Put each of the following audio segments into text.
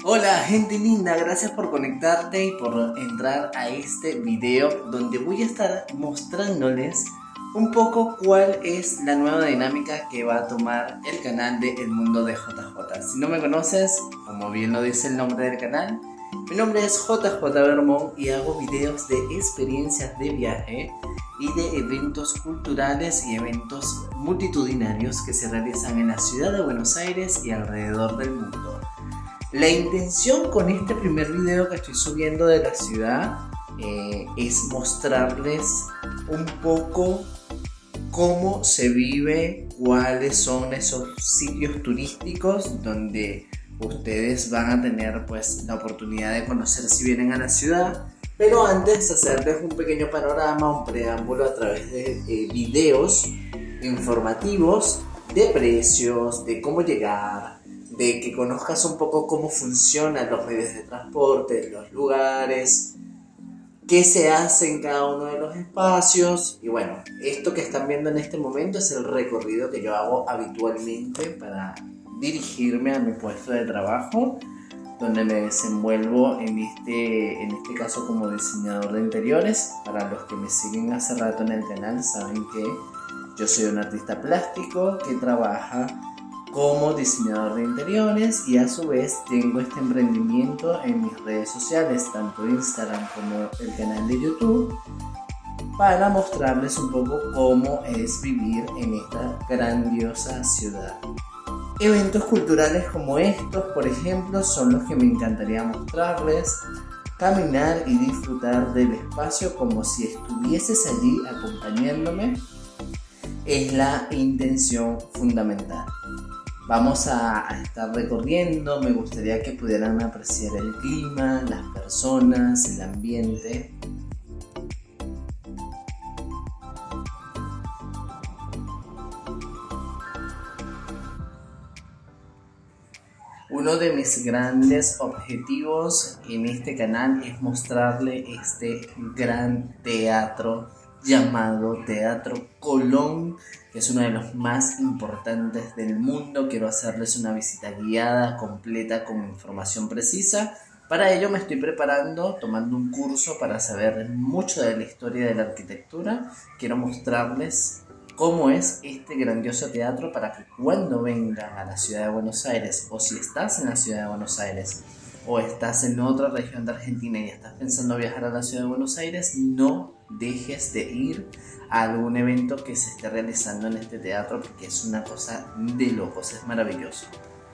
Hola gente linda, gracias por conectarte y por entrar a este video donde voy a estar mostrándoles un poco cuál es la nueva dinámica que va a tomar el canal de El Mundo de JJ. Si no me conoces, como bien lo dice el nombre del canal, mi nombre es JJ Vermont y hago videos de experiencias de viaje y de eventos culturales y eventos multitudinarios que se realizan en la ciudad de Buenos Aires y alrededor del mundo. La intención con este primer video que estoy subiendo de la ciudad es mostrarles un poco cómo se vive, cuáles son esos sitios turísticos donde ustedes van a tener pues la oportunidad de conocer si vienen a la ciudad. Pero antes hacerles un pequeño panorama, un preámbulo a través de videos informativos de precios, de cómo llegar, de que conozcas un poco cómo funcionan los medios de transporte, los lugares, qué se hace en cada uno de los espacios. Y bueno, esto que están viendo en este momento es el recorrido que yo hago habitualmente para dirigirme a mi puesto de trabajo, donde me desenvuelvo en este caso como diseñador de interiores. Para los que me siguen hace rato en el canal saben que yo soy un artista plástico que trabaja como diseñador de interiores y a su vez tengo este emprendimiento en mis redes sociales, tanto Instagram como el canal de YouTube, para mostrarles un poco cómo es vivir en esta grandiosa ciudad. Eventos culturales como estos, por ejemplo, son los que me encantaría mostrarles. Caminar y disfrutar del espacio como si estuvieses allí acompañándome es la intención fundamental. Vamos a estar recorriendo, me gustaría que pudieran apreciar el clima, las personas, el ambiente. Uno de mis grandes objetivos en este canal es mostrarle este gran teatro llamado Teatro Colón, que es uno de los más importantes del mundo. Quiero hacerles una visita guiada, completa, con información precisa. Para ello me estoy preparando, tomando un curso para saber mucho de la historia de la arquitectura. Quiero mostrarles cómo es este grandioso teatro para que cuando vengan a la ciudad de Buenos Aires, o si estás en la ciudad de Buenos Aires o estás en otra región de Argentina y estás pensando viajar a la ciudad de Buenos Aires, no dejes de ir a algún evento que se esté realizando en este teatro, porque es una cosa de locos, es maravilloso.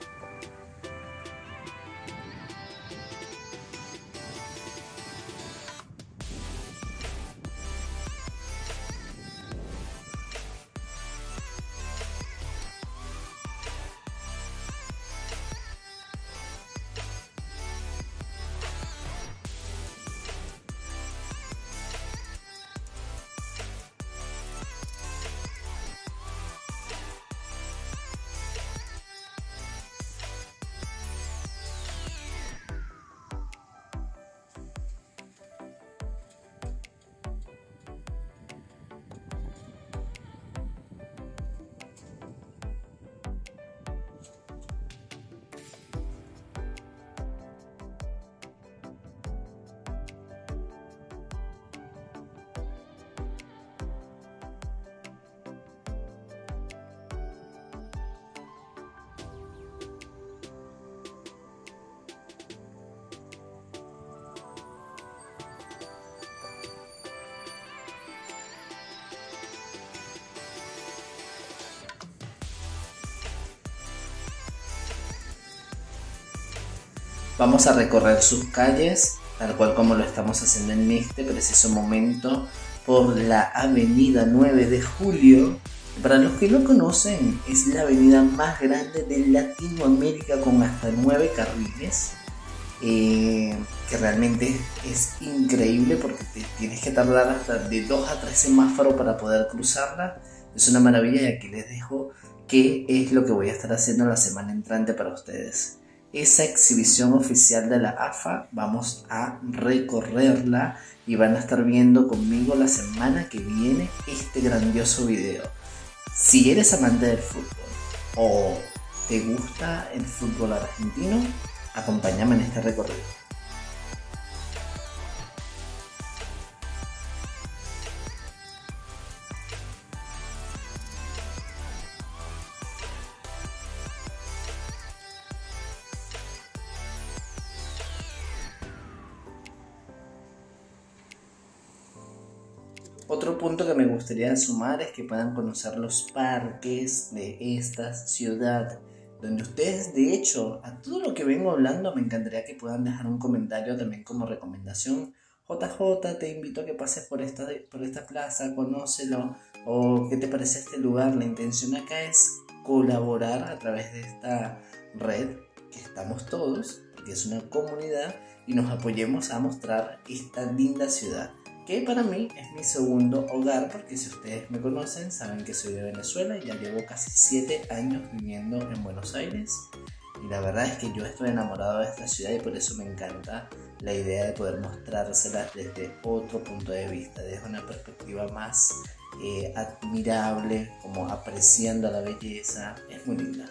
Vamos a recorrer sus calles, tal cual como lo estamos haciendo en este preciso momento, por la avenida 9 de Julio. Para los que no conocen, es la avenida más grande de Latinoamérica con hasta 9 carriles, que realmente es increíble porque tienes que tardar hasta de 2 a 3 semáforos para poder cruzarla. Es una maravilla, y aquí les dejo qué es lo que voy a estar haciendo la semana entrante para ustedes. Esa exhibición oficial de la AFA vamos a recorrerla y van a estar viendo conmigo la semana que viene este grandioso video. Si eres amante del fútbol o te gusta el fútbol argentino, Acompáñame en este recorrido. Otro punto que me gustaría sumar es que puedan conocer los parques de esta ciudad, donde ustedes, de hecho, a todo lo que vengo hablando, me encantaría que puedan dejar un comentario también como recomendación. JJ, te invito a que pases por esta plaza, conócelo, o qué te parece este lugar. La intención acá es colaborar a través de esta red, que estamos todos, que es una comunidad, y nos apoyemos a mostrar esta linda ciudad, que para mí es mi segundo hogar, porque si ustedes me conocen saben que soy de Venezuela y ya llevo casi 7 años viviendo en Buenos Aires, y la verdad es que yo estoy enamorado de esta ciudad y por eso me encanta la idea de poder mostrárselas desde otro punto de vista, desde una perspectiva más admirable, como apreciando la belleza. Es muy linda.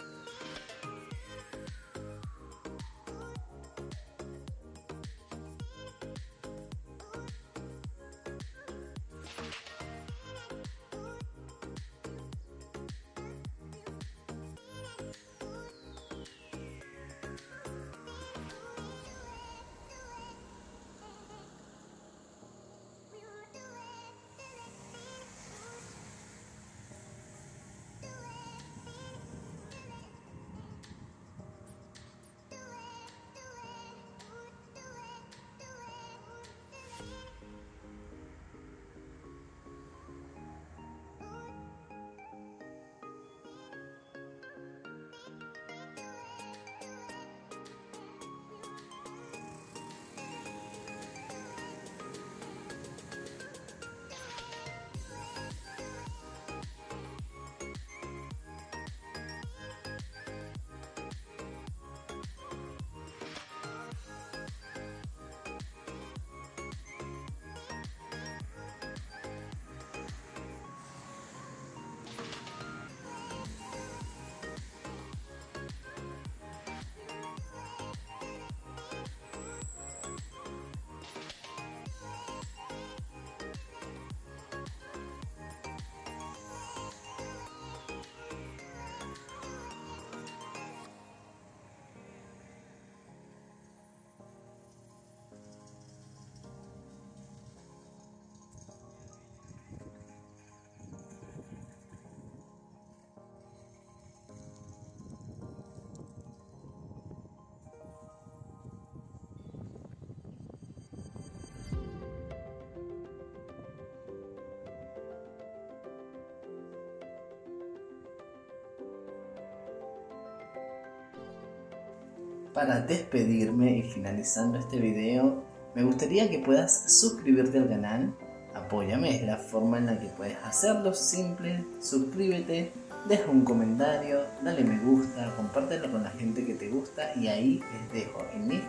Para despedirme y finalizando este video, me gustaría que puedas suscribirte al canal. Apóyame, es la forma en la que puedes hacerlo, simple. Suscríbete, deja un comentario, dale me gusta, compártelo con la gente que te gusta, y ahí les dejo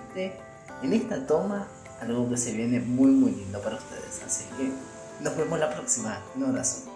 en esta toma algo que se viene muy lindo para ustedes. Así que nos vemos la próxima. Un abrazo.